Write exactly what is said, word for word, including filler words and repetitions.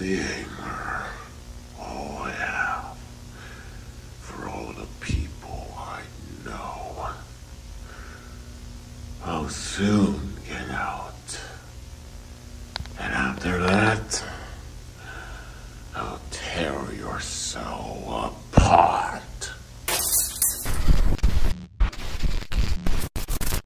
the anger. Oh, yeah. For all of the people I know. I'll soon get out.